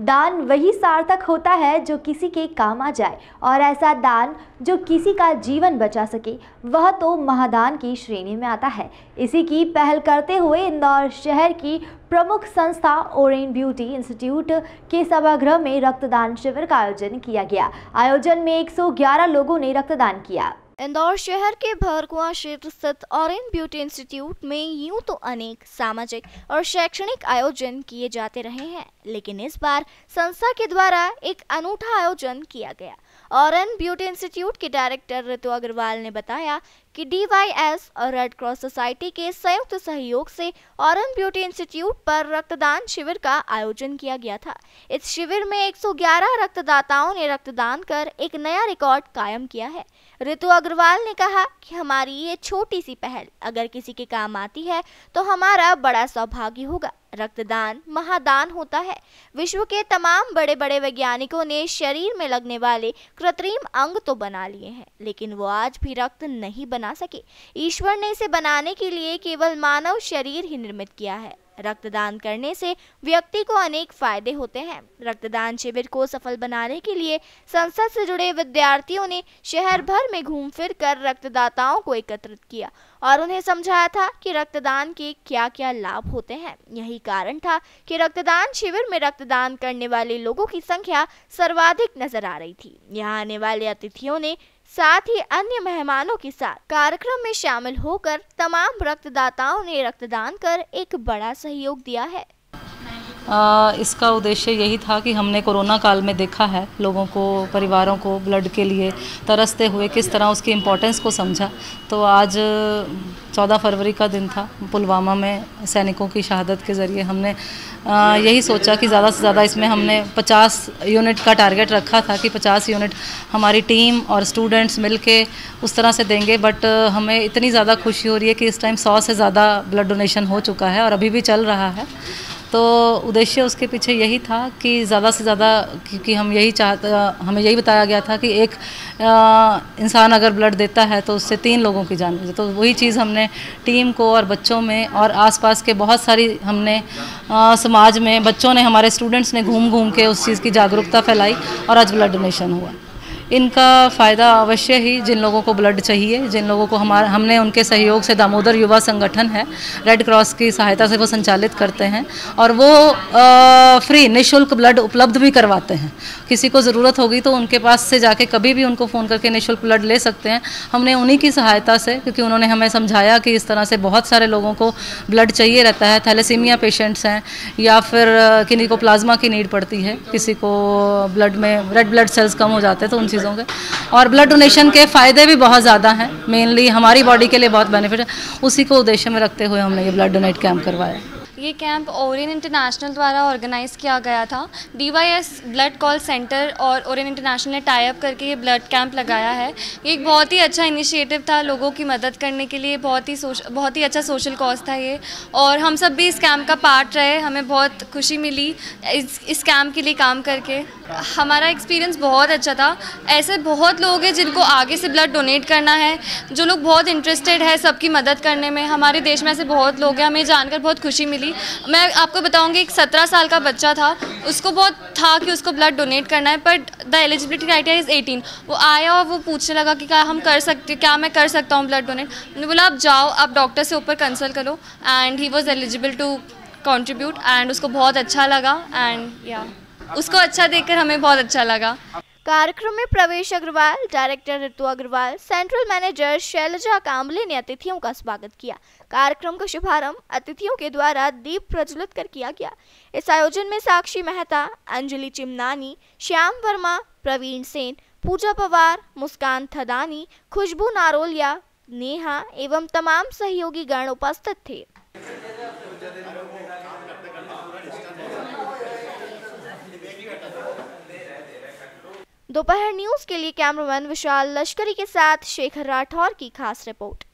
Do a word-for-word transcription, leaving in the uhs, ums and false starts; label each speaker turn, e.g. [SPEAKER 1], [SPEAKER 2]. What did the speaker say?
[SPEAKER 1] दान वही सार्थक होता है जो किसी के काम आ जाए, और ऐसा दान जो किसी का जीवन बचा सके वह तो महादान की श्रेणी में आता है। इसी की पहल करते हुए इंदौर शहर की प्रमुख संस्था ओरेन ब्यूटी इंस्टीट्यूट के सभागृह में रक्तदान शिविर का आयोजन किया गया। आयोजन में एक सौ ग्यारह लोगों ने रक्तदान किया।
[SPEAKER 2] इंदौर शहर के भरकुआ क्षेत्र स्थित ओरेन ब्यूटी इंस्टीट्यूट में यूं तो अनेक सामाजिक और शैक्षणिक आयोजन किए जाते रहे हैं, लेकिन इस बार संस्था के द्वारा एक अनूठा आयोजन किया गया। ओरेन ब्यूटी इंस्टीट्यूट के डायरेक्टर ऋतु अग्रवाल ने बताया कि डी वाई एस और रेड क्रॉस सोसाइटी के संयुक्त सहयोग से ओरेन ब्यूटी इंस्टीट्यूट पर रक्तदान शिविर का आयोजन किया गया था। इस शिविर में एक सौ ग्यारह रक्तदाताओं ने रक्तदान कर एक नया रिकॉर्ड कायम किया है। ऋतु अग्रवाल ने कहा कि हमारी ये छोटी सी पहल अगर किसी के काम आती है तो हमारा बड़ा सौभाग्य होगा। रक्तदान महादान होता है। विश्व के तमाम बड़े बड़े वैज्ञानिकों ने शरीर में लगने वाले कृत्रिम अंग तो बना लिए हैं, लेकिन वो आज भी रक्त नहीं बना सके। ईश्वर ने इसे बनाने के लिए केवल मानव शरीर ही निर्मित किया है। रक्तदान करने से व्यक्ति को अनेक फायदे होते हैं। रक्तदान शिविर को सफल बनाने के लिए संस्था से जुड़े विद्यार्थियों ने शहर भर में घूम फिर कर रक्तदाताओं को एकत्रित किया और उन्हें समझाया था कि रक्तदान के क्या क्या लाभ होते हैं। यही कारण था कि रक्तदान शिविर में रक्तदान करने वाले लोगों की संख्या सर्वाधिक नजर आ रही थी। यहाँ आने वाले अतिथियों ने साथ ही अन्य मेहमानों के साथ कार्यक्रम में शामिल होकर तमाम रक्तदाताओं ने रक्तदान कर एक बड़ा सहयोग दिया है।
[SPEAKER 3] आ, इसका उद्देश्य यही था कि हमने कोरोना काल में देखा है लोगों को, परिवारों को ब्लड के लिए तरसते हुए किस तरह उसकी इम्पोर्टेंस को समझा। तो आज चौदह फरवरी का दिन था। पुलवामा में सैनिकों की शहादत के ज़रिए हमने आ, यही सोचा कि ज़्यादा से ज़्यादा इसमें हमने पचास यूनिट का टारगेट रखा था कि पचास यूनिट हमारी टीम और स्टूडेंट्स मिलके उस तरह से देंगे। बट हमें इतनी ज़्यादा खुशी हो रही है कि इस टाइम सौ से ज़्यादा ब्लड डोनेशन हो चुका है और अभी भी चल रहा है। तो उद्देश्य उसके पीछे यही था कि ज़्यादा से ज़्यादा, क्योंकि हम यही चाहते, हमें यही बताया गया था कि एक इंसान अगर ब्लड देता है तो उससे तीन लोगों की जान बचे। तो वही चीज़ हमने टीम को और बच्चों में और आसपास के बहुत सारी हमने आ, समाज में बच्चों ने, हमारे स्टूडेंट्स ने घूम घूम के उस चीज़ की जागरूकता फैलाई और आज ब्लड डोनेशन हुआ। इनका फ़ायदा अवश्य ही जिन लोगों को ब्लड चाहिए, जिन लोगों को हमारा हमने उनके सहयोग से दामोदर युवा संगठन है, रेड क्रॉस की सहायता से वो संचालित करते हैं और वो आ, फ्री निःशुल्क ब्लड उपलब्ध भी करवाते हैं। किसी को ज़रूरत होगी तो उनके पास से जाके कभी भी उनको फ़ोन करके निःशुल्क ब्लड ले सकते हैं। हमने उन्हीं की सहायता से, क्योंकि उन्होंने हमें समझाया कि इस तरह से बहुत सारे लोगों को ब्लड चाहिए रहता है। थैलेसीमिया पेशेंट्स हैं या फिर किसी को प्लाज्मा की नीड पड़ती है, किसी को ब्लड में रेड ब्लड सेल्स कम हो जाते हैं, तो उन चीज़ों के और ब्लड डोनेशन के फ़ायदे भी बहुत ज़्यादा हैं। मेनली हमारी बॉडी के लिए बहुत बेनिफिट है। उसी को उद्देश्य में रखते हुए हमने ये ब्लड डोनेट कैंप करवाया।
[SPEAKER 4] ये कैंप ओरेन इंटरनेशनल द्वारा ऑर्गेनाइज़ किया गया था। D Y S blood call centre और ओरेन इंटरनेशनल ने टाई अप करके ये ब्लड कैंप लगाया है। ये एक बहुत ही अच्छा इनिशिएटिव था लोगों की मदद करने के लिए। बहुत ही सोश बहुत ही अच्छा सोशल कॉज था ये, और हम सब भी इस कैंप का पार्ट रहे। हमें बहुत खुशी मिली इस इस कैंप के लिए काम करके। हमारा एक्सपीरियंस बहुत अच्छा था। ऐसे बहुत लोग हैं जिनको आगे से ब्लड डोनेट करना है, जो लोग बहुत इंटरेस्टेड है सबकी मदद करने में। हमारे देश में ऐसे बहुत लोग हैं, हमें जानकर बहुत खुशी मिली। मैं आपको बताऊंगी, एक सत्रह साल का बच्चा था, उसको बहुत था कि उसको ब्लड डोनेट करना है, but the eligibility criteria is eighteen. वो आया और वो पूछने लगा कि क्या हम कर सकते क्या मैं कर सकता हूँ ब्लड डोनेट। मैंने बोला आप जाओ, आप डॉक्टर से ऊपर कंसल्ट करो, and he was eligible to contribute and उसको बहुत अच्छा लगा। एंड या उसको अच्छा देखकर हमें बहुत अच्छा लगा।
[SPEAKER 2] कार्यक्रम में Pravesh Agarwal, director Ritu Agarwal, central manager Shailaja Kamble ने अतिथियों का स्वागत किया। कार्यक्रम का शुभारंभ अतिथियों के द्वारा दीप प्रज्वलित कर किया गया। इस आयोजन में साक्षी मेहता, अंजलि चिमनानी, श्याम वर्मा, प्रवीण सेन, पूजा पवार, मुस्कान थदानी, खुशबू नारोलिया, नेहा एवं तमाम सहयोगी गण उपस्थित थे। दोपहर न्यूज के लिए कैमरामैन विशाल लश्करी के साथ शेखर राठौर की खास रिपोर्ट।